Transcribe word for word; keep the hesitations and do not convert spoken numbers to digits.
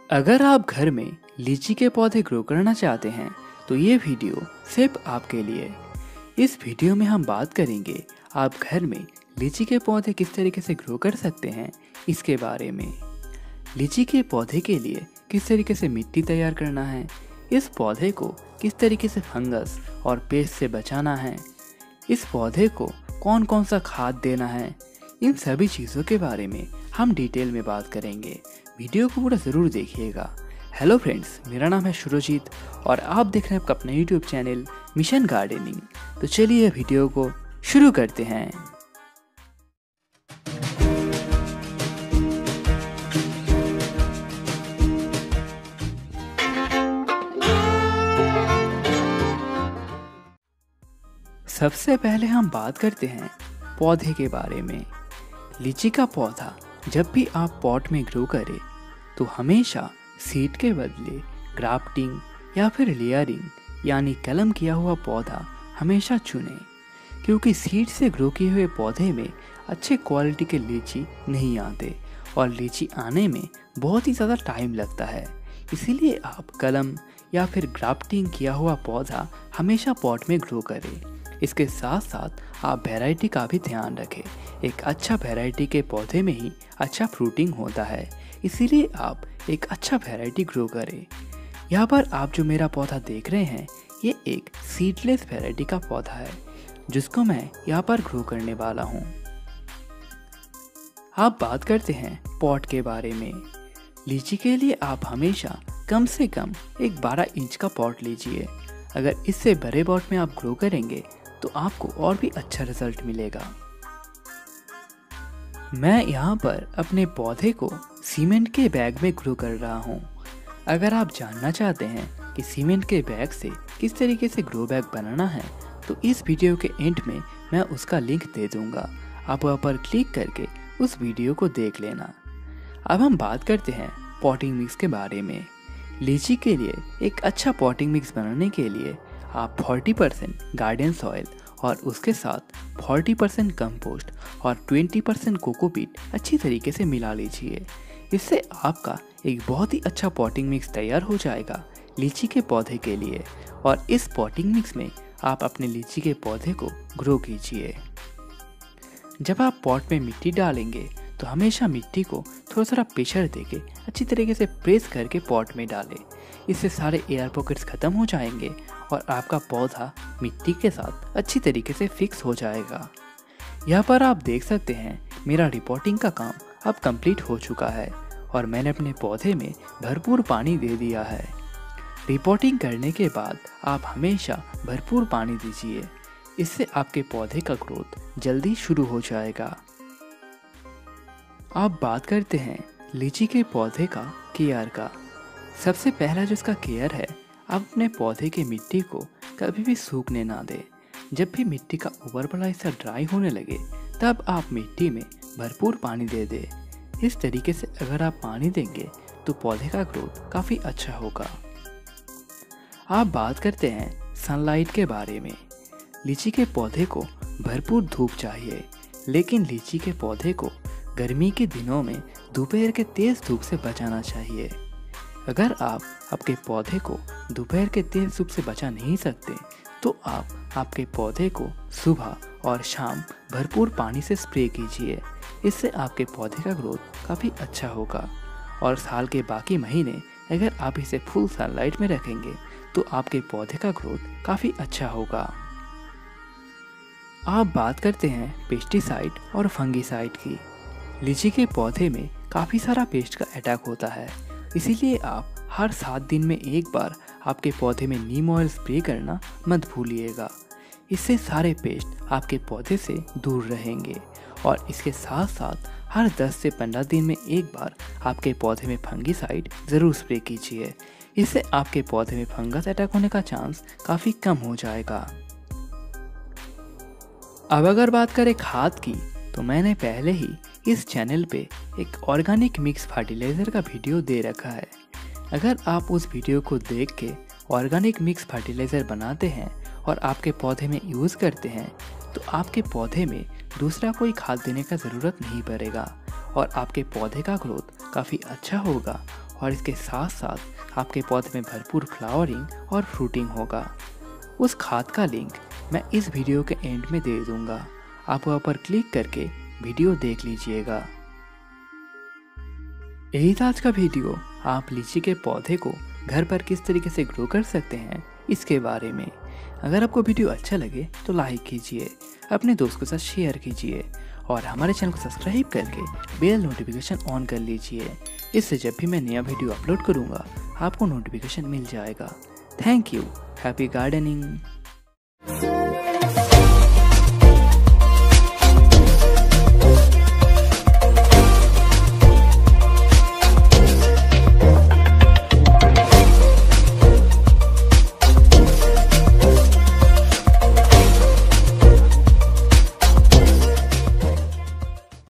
अगर आप घर में लीची के पौधे ग्रो करना चाहते हैं तो ये वीडियो सिर्फ आपके लिए। इस वीडियो में हम बात करेंगे आप घर में लीची के पौधे किस तरीके से ग्रो कर सकते हैं इसके बारे में। लीची के पौधे के लिए किस तरीके से मिट्टी तैयार करना है, इस पौधे को किस तरीके से फंगस और पेस्ट से बचाना है, इस पौधे को कौन कौन सा खाद देना है, इन सभी चीज़ों के बारे में हम डिटेल में बात करेंगे। वीडियो को पूरा ज़रूर देखिएगा। हेलो फ्रेंड्स, मेरा नाम है शुरुजीत और आप देख रहे हैं आपका अपना यूट्यूब चैनल मिशन गार्डनिंग। तो चलिए वीडियो को शुरू करते हैं। सबसे पहले हम बात करते हैं पौधे के बारे में। लीची का पौधा जब भी आप पॉट में ग्रो करें तो हमेशा सीड के बदले ग्राफ्टिंग या फिर लेयरिंग यानी कलम किया हुआ पौधा हमेशा चुनें, क्योंकि सीड से ग्रो किए हुए पौधे में अच्छे क्वालिटी के लीची नहीं आते और लीची आने में बहुत ही ज़्यादा टाइम लगता है। इसीलिए आप कलम या फिर ग्राफ्टिंग किया हुआ पौधा हमेशा पॉट में ग्रो करें। इसके साथ साथ आप वैरायटी का भी ध्यान रखें। एक अच्छा वैरायटी के पौधे में ही अच्छा फ्रूटिंग होता है, इसीलिए आप एक अच्छा वैरायटी ग्रो करें। यहाँ पर आप जो मेरा पौधा देख रहे हैं ये एक सीडलेस वैरायटी का पौधा है जिसको मैं यहाँ पर ग्रो करने वाला हूँ। आप बात करते हैं पॉट के बारे में। लीची के लिए आप हमेशा कम से कम एक बारह इंच का पॉट लीजिए। अगर इससे बड़े पॉट में आप ग्रो करेंगे तो आपको और भी अच्छा रिजल्ट मिलेगा। मैं यहाँ पर अपने पौधे को सीमेंट के बैग में ग्रो कर रहा हूँ। अगर आप जानना चाहते हैं कि सीमेंट के बैग से किस तरीके से ग्रो बैग बनाना है तो इस वीडियो के एंड में मैं उसका लिंक दे दूँगा। आप वहाँ पर क्लिक करके उस वीडियो को देख लेना। अब हम बात करते हैं पॉटिंग मिक्स के बारे में। लीची के लिए एक अच्छा पॉटिंग मिक्स बनाने के लिए आप चालीस परसेंट गार्डन सॉइल और उसके साथ चालीस परसेंट कंपोस्ट और बीस परसेंट कोकोपीट अच्छी तरीके से मिला लीजिए। इससे आपका एक बहुत ही अच्छा पॉटिंग मिक्स तैयार हो जाएगा लीची के पौधे के लिए। और इस पॉटिंग मिक्स में आप अपने लीची के पौधे को ग्रो कीजिए। जब आप पॉट में मिट्टी डालेंगे तो हमेशा मिट्टी को थोड़ा थोड़ा प्रेशर देके अच्छी तरीके से प्रेस करके पॉट में डालें। इससे सारे एयर पॉकेट्स खत्म हो जाएंगे और आपका पौधा मिट्टी के साथ अच्छी तरीके से फिक्स हो जाएगा। यहाँ पर आप देख सकते हैं मेरा रिपोर्टिंग का काम अब कंप्लीट हो चुका है और मैंने अपने पौधे में भरपूर पानी दे दिया है। रिपोर्टिंग करने के बाद आप हमेशा भरपूर पानी दीजिए, इससे आपके पौधे का ग्रोथ जल्दी शुरू हो जाएगा। आप बात करते हैं लीची के पौधे का केयर का। सबसे पहला जो इसका केयर है, आप अपने पौधे की मिट्टी को कभी भी सूखने ना दें। जब भी मिट्टी का ऊपर वाला हिस्सा ड्राई होने लगे तब आप मिट्टी में भरपूर पानी दे दें। इस तरीके से अगर आप पानी देंगे तो पौधे का ग्रोथ काफ़ी अच्छा होगा। आप बात करते हैं सनलाइट के बारे में। लीची के पौधे को भरपूर धूप चाहिए, लेकिन लीची के पौधे को गर्मी के दिनों में दोपहर के तेज़ धूप से बचाना चाहिए। अगर आप आपके पौधे को दोपहर के तेज धूप से बचा नहीं सकते तो आप आपके पौधे को सुबह और शाम भरपूर पानी से स्प्रे कीजिए। इससे आपके पौधे का ग्रोथ काफ़ी अच्छा होगा और साल के बाकी महीने अगर आप इसे फुल सनलाइट में रखेंगे तो आपके पौधे का ग्रोथ काफ़ी अच्छा होगा। आप बात करते हैं पेस्टिसाइड और फंगीसाइड की। लीची के पौधे में काफ़ी सारा पेस्ट का अटैक होता है, इसीलिए आप हर सात दिन में एक बार आपके पौधे में नीम ऑयल स्प्रे करना मत भूलिएगा। इससे सारे पेस्ट आपके पौधे से दूर रहेंगे। और इसके साथ साथ हर दस से पंद्रह दिन में एक बार आपके पौधे में फंगीसाइड ज़रूर स्प्रे कीजिए। इससे आपके पौधे में फंगस अटैक होने का चांस काफ़ी कम हो जाएगा। अब अगर बात करें खाद की तो मैंने पहले ही इस चैनल पे एक ऑर्गेनिक मिक्स फर्टिलाइज़र का वीडियो दे रखा है। अगर आप उस वीडियो को देख के ऑर्गेनिक मिक्स फर्टिलाइज़र बनाते हैं और आपके पौधे में यूज़ करते हैं तो आपके पौधे में दूसरा कोई खाद देने का ज़रूरत नहीं पड़ेगा और आपके पौधे का ग्रोथ काफ़ी अच्छा होगा और इसके साथ साथ आपके पौधे में भरपूर फ्लावरिंग और फ्रूटिंग होगा। उस खाद का लिंक मैं इस वीडियो के एंड में दे दूंगा, आप वहाँ पर क्लिक करके वीडियो देख लीजिएगा। यही था आज का वीडियो। आप लीची के पौधे को घर पर किस तरीके से ग्रो कर सकते हैं इसके बारे में। अगर आपको वीडियो अच्छा लगे तो लाइक कीजिए, अपने दोस्त के साथ शेयर कीजिए और हमारे चैनल को सब्सक्राइब करके बेल नोटिफिकेशन ऑन कर लीजिए। इससे जब भी मैं नया वीडियो अपलोड करूंगा आपको नोटिफिकेशन मिल जाएगा। Thank you. Happy gardening.